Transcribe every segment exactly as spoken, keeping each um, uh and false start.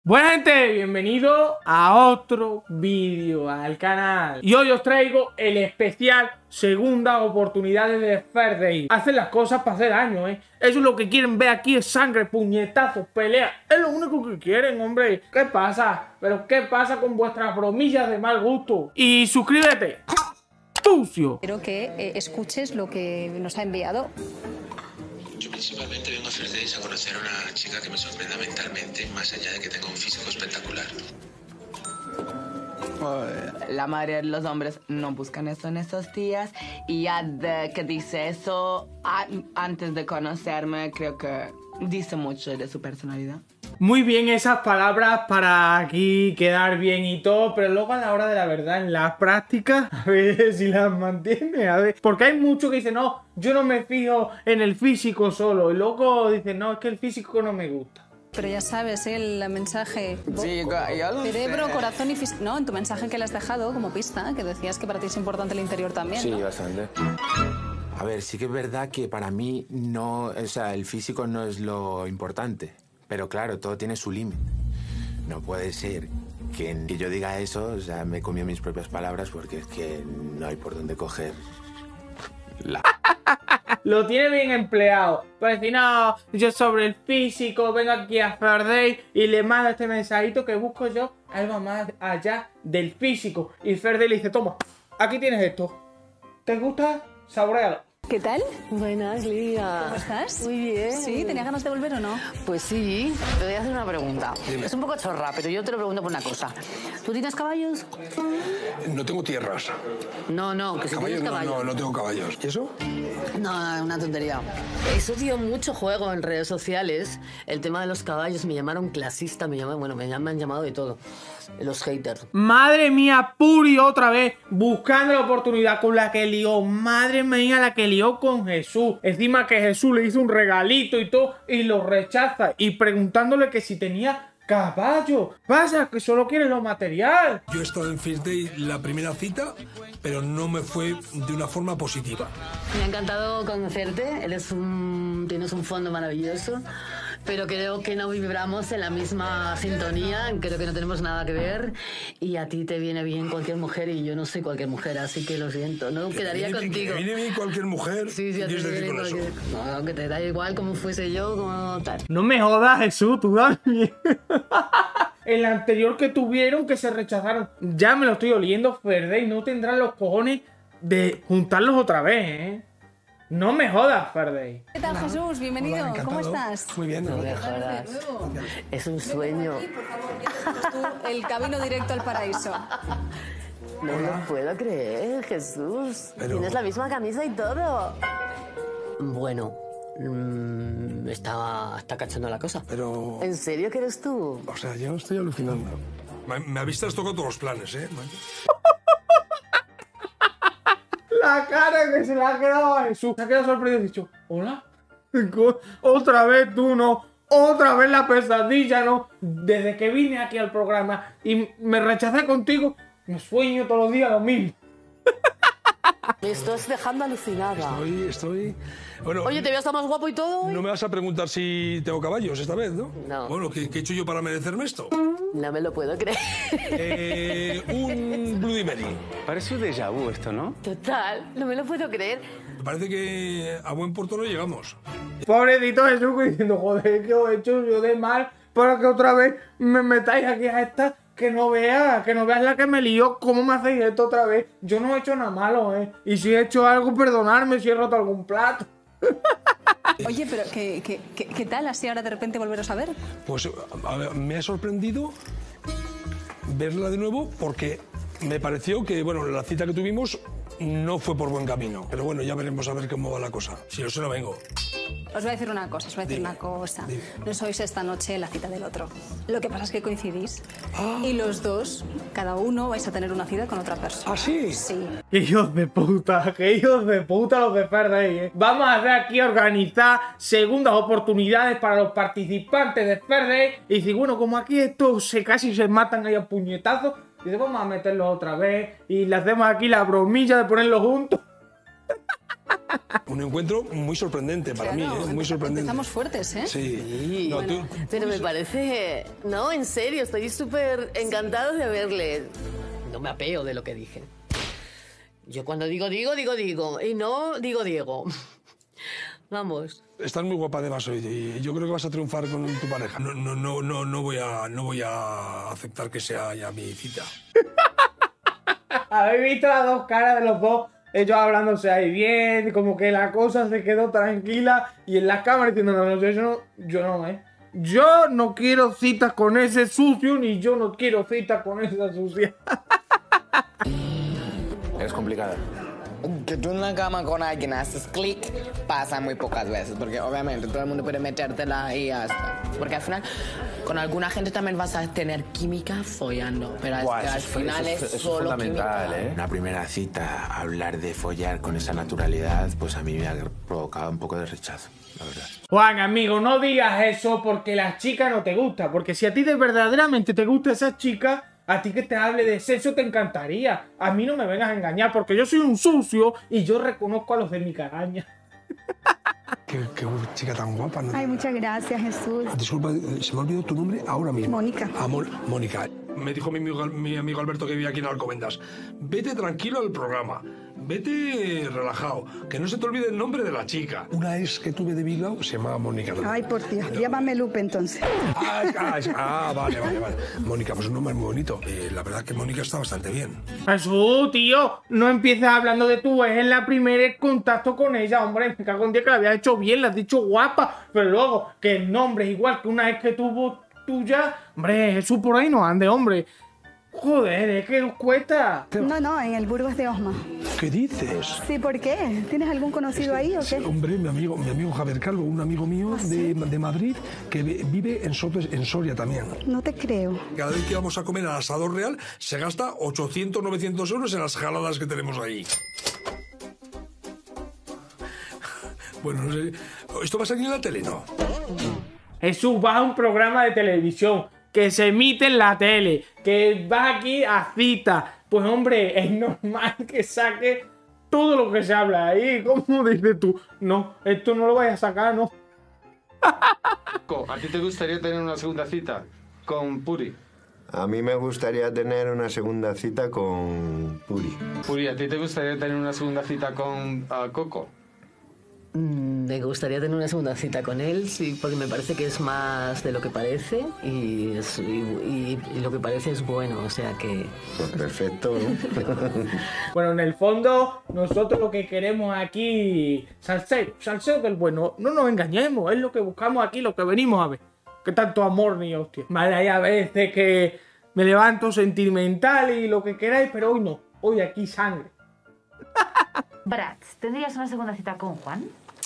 Buena gente, bienvenido a otro vídeo al canal. Y hoy os traigo el especial Segundas Oportunidades de First Date. Hacen las cosas para hacer daño, ¿eh? Eso es lo que quieren ver aquí, es sangre, puñetazos, pelea. Es lo único que quieren, hombre. ¿Qué pasa? ¿Pero qué pasa con vuestras bromillas de mal gusto? Y suscríbete. ¡Sucio! Quiero que eh, escuches lo que nos ha enviado. Yo principalmente vengo a First Dates a conocer a una chica que me sorprenda mentalmente, más allá de que tenga un físico espectacular. La mayoría de los hombres no buscan eso en estos días y ya de que dice eso a- antes de conocerme, creo que dice mucho de su personalidad. Muy bien esas palabras para aquí quedar bien y todo, pero luego a la hora de la verdad, en la práctica, a ver si las mantiene, a ver. Porque hay muchos que dicen, no, yo no me fijo en el físico solo, y luego dicen, no, es que el físico no me gusta. Pero ya sabes, ¿eh? El mensaje. Sí, yo lo Cerebro, sé. corazón y físico. No, en tu mensaje que le has dejado como pista, que decías que para ti es importante el interior también. Sí, ¿no? bastante. A ver, sí que es verdad que para mí no, o sea, el físico no es lo importante. Pero claro, todo tiene su límite. No puede ser que, que yo diga eso, o sea, me comió mis propias palabras porque es que no hay por dónde coger la... Lo tiene bien empleado. Pues decir, no, yo sobre el físico, vengo aquí a First Date y le mando este mensajito que busco yo, algo más allá del físico. Y First Date le dice, toma, aquí tienes esto. ¿Te gusta? Saborealo. ¿Qué tal? Buenas, Lidia. ¿Cómo estás? Muy bien. ¿Sí? ¿Tenías ganas de volver o no? Pues sí, te voy a hacer una pregunta. Es un poco chorra, pero yo te lo pregunto por una cosa. ¿Tú tienes caballos? No tengo tierras. No, no, que si Caballos tienes no, caballos. no, no tengo caballos. ¿Y eso? No, una tontería. Eso dio mucho juego en redes sociales. El tema de los caballos, me llamaron clasista, me llamaron, bueno, me han, me han llamado de todo. Los haters. Madre mía, Puri otra vez buscando la oportunidad con la que lió. Madre mía, la que lió con Jesús. Encima que Jesús le hizo un regalito y todo y lo rechaza. Y preguntándole que si tenía caballo. Pasa que solo quiere lo material. Yo he estado en First Day la primera cita, pero no me fue de una forma positiva. Me ha encantado conocerte. Eres un, tienes un fondo maravilloso. Pero creo que no vibramos en la misma sintonía, creo que no tenemos nada que ver y a ti te viene bien cualquier mujer y yo no soy cualquier mujer, así que lo siento, no quedaría ¿Viene bien- contigo. que ¿Viene bien cualquier mujer? Sí, sí, a ti ¿Quieres te decir viene con eso? cualquier... No, que te da igual como fuese yo, como tal. No me jodas, Jesús, tú también. El anterior que tuvieron que se rechazaron. Ya me lo estoy oliendo, First Date. No tendrán los cojones de juntarlos otra vez, ¿eh? No me jodas, First Date. ¿Qué tal, Jesús? Bienvenido. Hola, ¿Cómo encantado. estás? Muy bien. No me jodas. Es un sueño. Tú, el camino directo al paraíso. No lo puedo creer, Jesús. Pero- Tienes la misma camisa y todo. Bueno, mm, estaba, está cachando la cosa. Pero, ¿En serio que eres tú? o sea, yo estoy alucinando. Me, me habéis tocado todos los planes, ¿eh? La cara que se le ha quedado a Jesús. Se ha quedado sorprendido y ha dicho, hola. Otra vez tú, no. Otra vez la pesadilla, no. Desde que vine aquí al programa y me rechacé contigo, me sueño todos los días lo mismo. Me estás dejando alucinada. Estoy, estoy... Bueno, Oye, te veo hasta más guapo y todo hoy. no me vas a preguntar si tengo caballos esta vez, ¿no? No. Bueno, ¿qué, qué he hecho yo para merecerme esto? No me lo puedo creer. Eh, un Bloody Mary. Parece un déjà vu esto, ¿no? Total, no me lo puedo creer. Me parece que a buen puerto no llegamos. Pobrecito Jesús diciendo, joder, ¿qué os he hecho yo de mal? Para que otra vez me metáis aquí a esta, que no veas, que no veas la que me lió, cómo me hacéis esto otra vez. Yo no he hecho nada malo, ¿eh? Y si he hecho algo, perdonadme si he roto algún plato. Oye, pero ¿qué, qué, qué, qué tal así ahora de repente volveros a ver? Pues a ver, me ha sorprendido verla de nuevo porque me pareció que, bueno, la cita que tuvimos no fue por buen camino. Pero bueno, ya veremos a ver cómo va la cosa. Si no, se no vengo. Os voy a decir una cosa, os voy a decir Dime, una cosa. dime. No sois esta noche la cita del otro. Lo que pasa es que coincidís. Ah. Y los dos, cada uno, vais a tener una cita con otra persona. ¿Ah, sí? Sí. ¡Qué hijos de puta! ¡Qué hijos de puta los de First Date, eh! Vamos a hacer aquí organizar segundas oportunidades para los participantes de First Date. Y si, bueno, como aquí estos se casi se matan ahí a puñetazos, dice, vamos a meterlos otra vez y le hacemos aquí la bromilla de ponerlos juntos. Un encuentro muy sorprendente para Claro, mí, ¿eh? Muy sorprendente. Empezamos fuertes, ¿eh? Sí. Sí, No, bueno, tú- pero me parece... No, en serio, estoy súper encantado de verle. No me apeo de lo que dije. Yo cuando digo digo, digo digo. Y no digo Diego. Vamos. Estás muy guapa además hoy y yo creo que vas a triunfar con tu pareja. No, no, no, no, no voy a, no voy a aceptar que sea ya mi cita. Habéis visto las dos caras de los dos, ellos hablándose ahí bien, como que la cosa se quedó tranquila y en las cámaras diciendo, no, no, yo no, yo no, eh. Yo no quiero citas con ese sucio, ni yo no quiero citas con esa sucia. Es complicada. Que tú en la cama con alguien haces clic, pasa muy pocas veces, porque obviamente todo el mundo puede metértela y ya está. Porque al final, con alguna gente también vas a tener química follando, pero Buah, es que al eso es- final eso es, es- eso es solo fundamental, química. ¿eh? Una primera cita, hablar de follar con esa naturalidad, pues a mí me ha provocado un poco de rechazo, la verdad. Juan, amigo, no digas eso porque la chica no te gusta. Porque si a ti de verdaderamente te gusta esa chica, a ti que te hable de sexo te encantaría. A mí no me vengas a engañar porque yo soy un sucio y yo reconozco a los de mi caraña. Qué, qué chica tan guapa, ¿no? Ay, muchas gracias, Jesús. Disculpa, se me ha olvidado tu nombre ahora mismo. Mónica. Ah, Mon- Mónica. Me dijo mi amigo, mi amigo Alberto que vive aquí en Alcobendas. Vete tranquilo al programa. Vete relajado. Que no se te olvide el nombre de la chica. Una ex que tuve de Bilbao se llamaba Mónica. Ay, por Dios. Llámame Lupe, entonces. Ah, ah, ah, vale, vale, vale. Mónica, pues un nombre muy bonito. Eh, la verdad que Mónica está bastante bien. Jesús, tío, no empieces hablando de tu ex en la primera contacto con ella, hombre. Me cago en día que la habías hecho bien, la has dicho guapa. Pero luego, que el nombre es igual que una ex que tuvo tuya. Hombre, Jesús, por ahí no ande, hombre. Joder, es que os cuesta. No, no, en el Burgos de Osma. ¿Qué dices? Sí, ¿por qué? ¿Tienes algún conocido ahí o Sí, qué? hombre, mi amigo, mi amigo Javier Calvo, un amigo mío de, de Madrid que vi- vive en, Soto, en Soria también. No te creo. Cada vez que vamos a comer al asador real se gasta ochocientos, novecientos euros en las jaladas que tenemos ahí. Bueno, no sé. ¿Esto va a salir en la tele? No. Jesús, va a un programa de televisión que se emite en la tele, que va aquí a cita. Pues hombre, es normal que saque todo lo que se habla ahí. ¿Cómo dices tú? No, esto no lo vayas a sacar, no. ¿A ti te gustaría tener una segunda cita con Puri? A mí me gustaría tener una segunda cita con Puri. Puri, ¿a ti te gustaría tener una segunda cita con uh, Coco? Mm, Me gustaría tener una segunda cita con él, sí, porque me parece que es más de lo que parece y, es- y- y- y lo que parece es bueno, o sea que... Pues perfecto, ¿no? Bueno, en el fondo, nosotros lo que queremos aquí, salseo, salseo del bueno. No nos engañemos, es lo que buscamos aquí, lo que venimos a ver. Que tanto amor ni hostia. Vale, hay a veces que me levanto sentimental y lo que queráis, pero hoy no. Hoy aquí sangre. Bratz, ¿tendrías una segunda cita con Juan?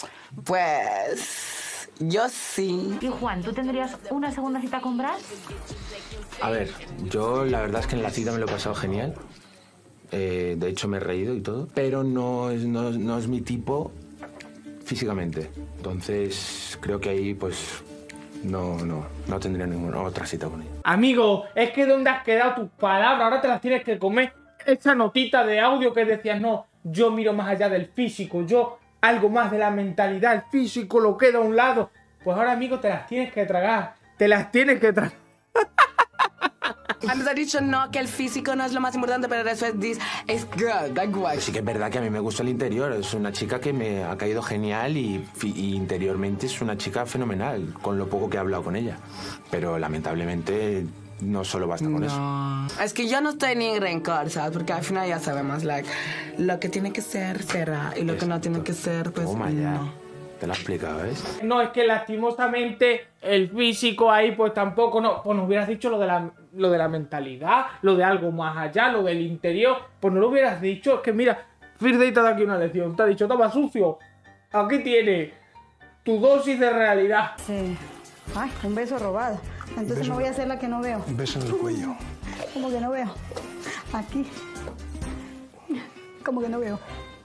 Pues yo sí. Y Juan, ¿tú tendrías una segunda cita con Brad? A ver, yo la verdad es que en la cita me lo he pasado genial. Eh, de hecho me he reído y todo. Pero no es, no, es- no es mi tipo físicamente. Entonces creo que ahí pues no, no, no tendría ninguna otra cita con ella. Amigo, es que ¿dónde has quedado tus palabras? Ahora te las tienes que comer. Esa notita de audio que decías, no, yo miro más allá del físico, yo algo más de la mentalidad, el físico lo queda a un lado. Pues ahora, amigo, te las tienes que tragar. Te las tienes que tragar. Antes has dicho no, que el físico no es lo más importante, pero después dices, es good, da igual. Sí que es verdad que a mí me gusta el interior. Es una chica que me ha caído genial y, fi- y interiormente es una chica fenomenal, con lo poco que he hablado con ella. Pero lamentablemente no solo basta con eso. No. Es que yo no estoy ni en rencor, ¿sabes? Porque al final ya sabemos, like, lo que tiene que ser, será. Y lo que no tiene que ser, pues Toma ya. no. Te lo he explicado, ¿ves? No, es que lastimosamente el físico ahí pues tampoco, no, pues nos hubieras dicho lo de la, lo de la mentalidad, lo de algo más allá, lo del interior, pues no lo hubieras dicho. Es que mira, First Day te ha dado aquí una lección, te ha dicho, toma sucio, aquí tienes tu dosis de realidad. Sí. Ay, un beso robado. Entonces Beso. me voy a hacer la que no veo. Un beso en el cuello. ¿Cómo que no veo? Aquí. ¿Cómo que no veo?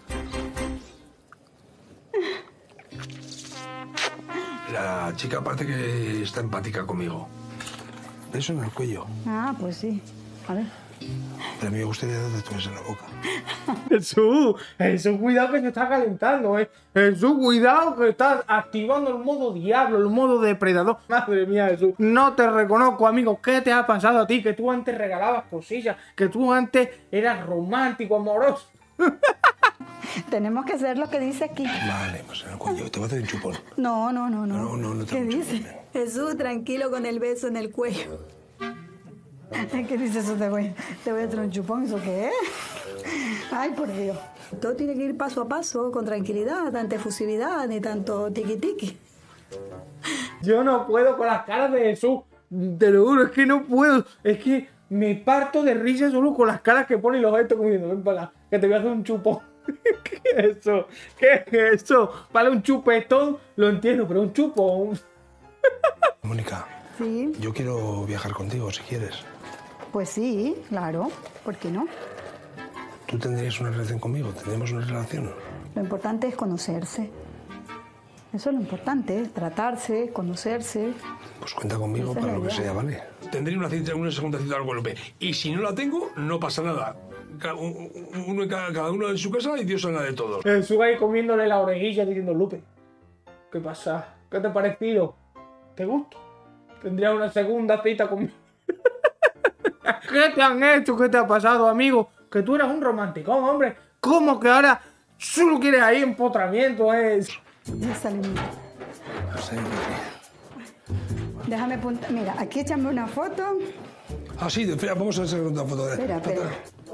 La chica parece que está empática conmigo. Beso en el cuello. Ah, pues sí. A ver. Pero a mí me gustaría darte tu beso en la boca. Jesús, Jesús, cuidado que se está calentando, eh. Jesús, cuidado que estás activando el modo diablo, el modo depredador. Madre mía, Jesús, no te reconozco, amigo. ¿Qué te ha pasado a ti? Que tú antes regalabas cosillas, que tú antes eras romántico, amoroso. Tenemos que hacer lo que dice aquí. Vale, pues en el cuello, te voy a hacer un chupón. No, no, no, no. No, no, no te ¿Qué hago un dice? chupón. Jesús, tranquilo con el beso en el cuello. ¿Qué dice eso? Te voy, te voy a hacer un chupón, ¿eso qué es? Ay, por Dios. Todo tiene que ir paso a paso, con tranquilidad, tanta efusividad, ni tanto tiqui-tiqui. Yo no puedo con las caras de Jesús. Te lo juro, es que no puedo. Es que me parto de risa solo con las caras que pone y los gestos como diciendo, ven para acá, que te voy a hacer un chupón. ¿Qué es eso? ¿Qué es eso? Para un chupetón lo entiendo, pero un chupón. Mónica, Sí, yo quiero viajar contigo si quieres. pues sí, claro. ¿Por qué no? ¿Tú tendrías una relación conmigo? ¿Tendríamos una relación? Lo importante es conocerse. Eso es lo importante, tratarse, conocerse. Pues cuenta conmigo Esa es para la lo que idea. sea, ¿vale? Tendría una, cita, una segunda cita con Lupe. Y si no la tengo, no pasa nada. Ca- u- Uno, en ca- cada uno en su casa y Dios en la de todos. Jesús ahí comiéndole la orejilla diciendo, Lupe, ¿qué pasa? ¿Qué te ha parecido? ¿Te gusta? Tendría una segunda cita conmigo. ¿Qué te han hecho? ¿Qué te ha pasado, amigo? Que tú eras un romanticón, hombre. ¿Cómo que ahora solo quieres ahí empotramiento? Eh? Ya salimos. No sé, Déjame apuntar. Mira, aquí échame una foto. Ah, sí, espera, vamos a hacer una foto de... Espera, espera.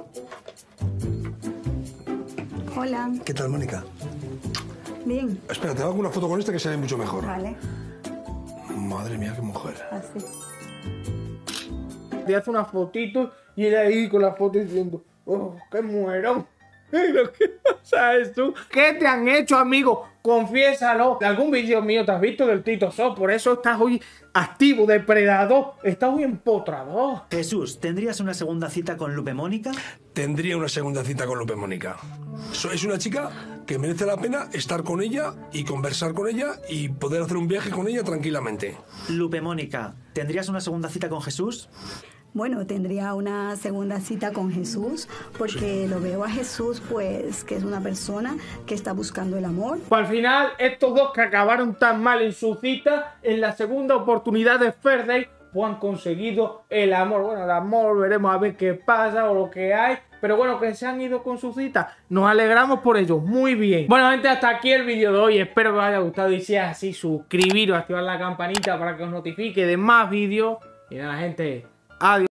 Hola. ¿Qué tal, Mónica? Bien. Espera, te hago una foto con esta que se ve mucho mejor. Vale. Madre mía, qué mujer. Así. Te hace una fotito y él ahí con la foto diciendo, oh, qué muerón. Pero ¿qué pasa eso? ¿Qué te han hecho, amigo? Confiésalo. De algún vídeo mío te has visto del Tito So, por eso estás hoy activo, depredador. Estás hoy empotrador. Jesús, ¿tendrías una segunda cita con Lupe Mónica? Tendría una segunda cita con Lupe Mónica. So- Es una chica que merece la pena estar con ella y conversar con ella y poder hacer un viaje con ella tranquilamente. Lupe Mónica, ¿tendrías una segunda cita con Jesús? Bueno, tendría una segunda cita con Jesús porque lo veo a Jesús, pues, que es una persona que está buscando el amor. Pues al final, estos dos que acabaron tan mal en su cita, en la segunda oportunidad de First Date, pues han conseguido el amor. Bueno, el amor, veremos a ver qué pasa o lo que hay. Pero bueno, que se han ido con su cita. Nos alegramos por ello. Muy bien. Bueno, gente, hasta aquí el vídeo de hoy. Espero que os haya gustado. Y si es así, suscribiros, activar la campanita para que os notifique de más vídeos. Y nada, gente, adiós.